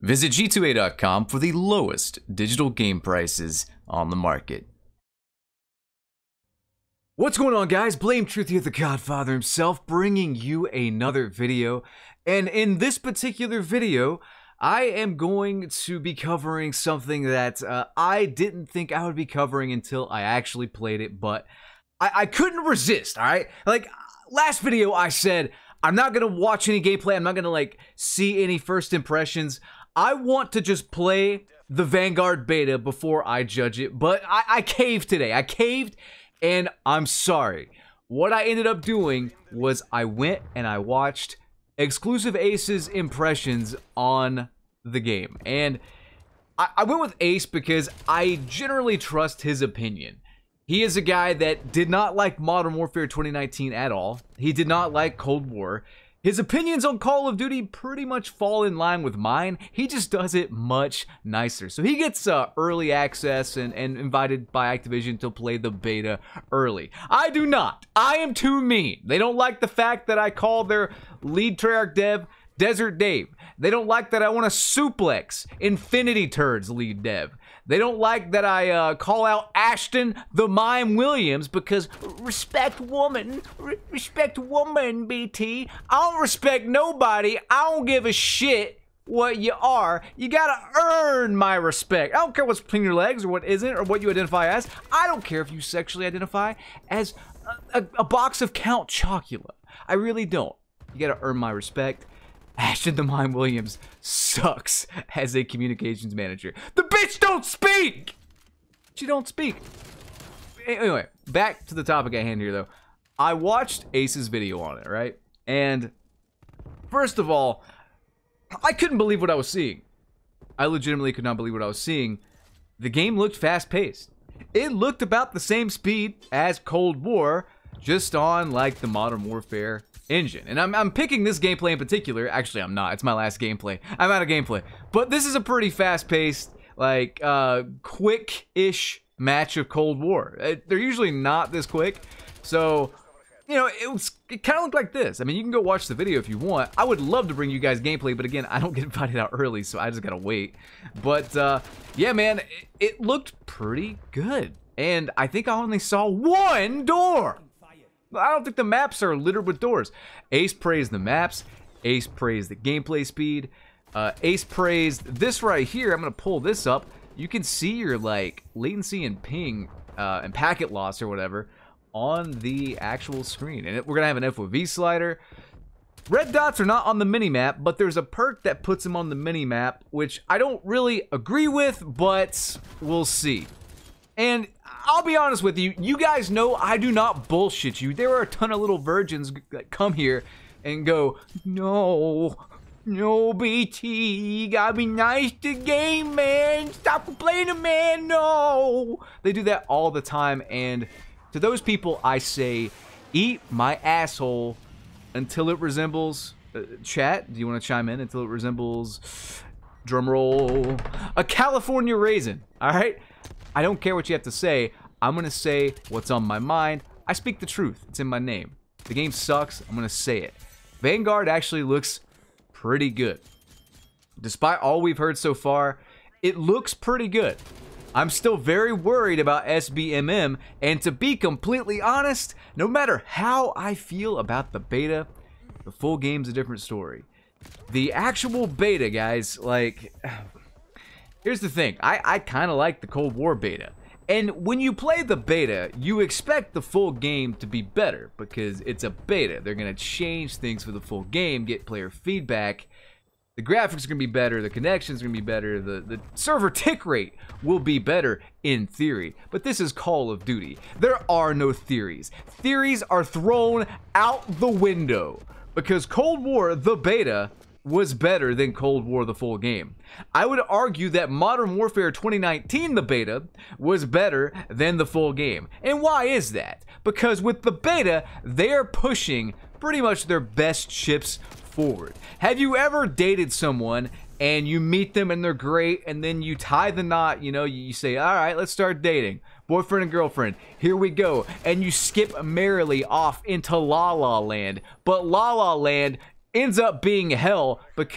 Visit G2A.com for the lowest digital game prices on the market. What's going on, guys? Blame Truth here, the Godfather himself, bringing you another video. And in this particular video, I am going to be covering something that I didn't think I would be covering until I actually played it, but I couldn't resist, alright? Like, last video I said, I'm not going to watch any gameplay, I'm not going to, like, see any first impressions. I want to just play the Vanguard beta before I judge it, but I caved today. I caved, and I'm sorry. What I ended up doing was I went and I watched Exclusive Ace's impressions on the game. And I went with Ace because I generally trust his opinion. He is a guy that did not like Modern Warfare 2019 at all. He did not like Cold War. His opinions on Call of Duty pretty much fall in line with mine. He just does it much nicer. So he gets early access and invited by Activision to play the beta early. I do not. I am too mean. They don't like the fact that I call their lead Treyarch dev Desert Dave. They don't like that I want to suplex Infinity Turds lead dev. They don't like that I call out Ashton the Mime Williams because respect woman, BT. I don't respect nobody. I don't give a shit what you are. You gotta earn my respect. I don't care what's between your legs or what isn't or what you identify as. I don't care if you sexually identify as a box of Count Chocula. I really don't. You gotta earn my respect. Ashton the Mime Williams sucks as a communications manager. The bitch don't speak! She don't speak. Anyway, back to the topic at hand here, though. I watched Ace's video on it, right? And first of all, I couldn't believe what I was seeing. I legitimately could not believe what I was seeing. The game looked fast-paced. It looked about the same speed as Cold War, just on, like, the Modern Warfare engine. And I'm picking this gameplay in particular. Actually, I'm not. It's my last gameplay. I'm out of gameplay. But this is a pretty fast-paced, like, quick-ish match of Cold War. They're usually not this quick. So, you know, it kind of looked like this. I mean, you can go watch the video if you want. I would love to bring you guys gameplay, but again, I don't get invited out early, so I just gotta wait. But, yeah, man, it looked pretty good. And I think I only saw one door. I don't think the maps are littered with doors. Ace praised the maps. Ace praised the gameplay speed. Ace praised this right here. I'm going to pull this up. You can see your, like, latency and ping and packet loss or whatever on the actual screen. And we're going to have an FOV slider. Red dots are not on the minimap, but there's a perk that puts them on the minimap, which I don't really agree with, but we'll see. And I'll be honest with you, you guys know I do not bullshit you. There are a ton of little virgins that come here and go, no, BT, you gotta be nice to game, man. Stop complaining, man, no. They do that all the time, and to those people, I say, eat my asshole until it resembles, chat, do you want to chime in? Until it resembles, drumroll, a California raisin, all right? I don't care what you have to say. I'm going to say what's on my mind. I speak the truth. It's in my name. The game sucks. I'm going to say it. Vanguard actually looks pretty good. Despite all we've heard so far, it looks pretty good. I'm still very worried about SBMM, and to be completely honest, no matter how I feel about the beta, the full game's a different story. The actual beta, guys, like... Here's the thing, I kind of like the Cold War beta. And when you play the beta, you expect the full game to be better because it's a beta. They're going to change things for the full game, get player feedback. The graphics are going to be better, the connections are going to be better, the server tick rate will be better in theory. But this is Call of Duty. There are no theories. Theories are thrown out the window because Cold War, the beta, was better than Cold War the full game. I would argue that Modern Warfare 2019, the beta, was better than the full game. And why is that? Because with the beta, they're pushing pretty much their best chips forward. Have you ever dated someone and you meet them and they're great and then you tie the knot, you know, you say, all right, let's start dating. Boyfriend and girlfriend, here we go. And you skip merrily off into La La Land. But La La Land ends up being hell because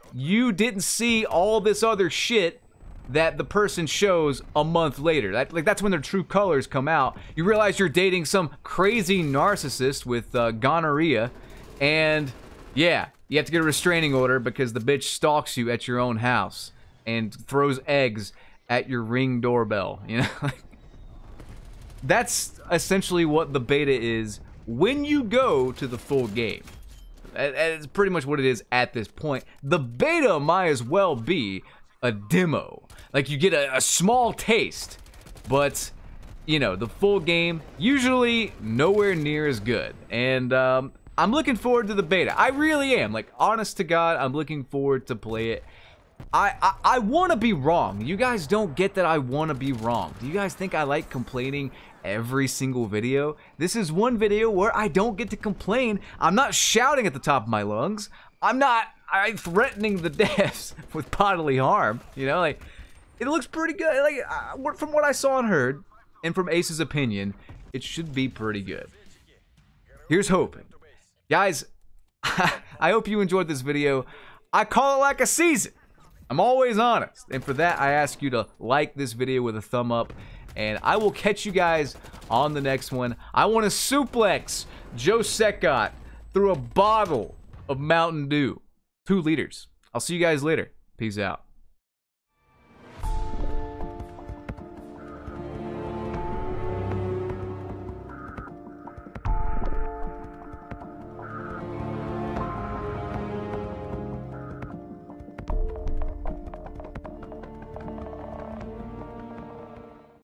you didn't see all this other shit that the person shows a month later. That's when their true colors come out. You realize you're dating some crazy narcissist with gonorrhea, and yeah, you have to get a restraining order because the bitch stalks you at your own house and throws eggs at your Ring doorbell, you know? That's essentially what the beta is when you go to the full game. It's pretty much what it is at this point. The beta might as well be a demo. Like, you get a small taste, but, you know, the full game, usually nowhere near as good. And I'm looking forward to the beta. I really am. Like, honest to God, I'm looking forward to play it. I want to be wrong. You guys don't get that I want to be wrong. Do you guys think I like complaining every single video? This is one video where I don't get to complain. I'm not shouting at the top of my lungs. I'm threatening the devs with bodily harm. You know, like, it looks pretty good. Like, from what I saw and heard, and from Ace's opinion, it should be pretty good. Here's hoping. Guys, I hope you enjoyed this video. I call it like a season. I'm always honest. And for that, I ask you to like this video with a thumb up. And I will catch you guys on the next one. I want to suplex Joe Secott through a bottle of Mountain Dew. 2 liters. I'll see you guys later. Peace out.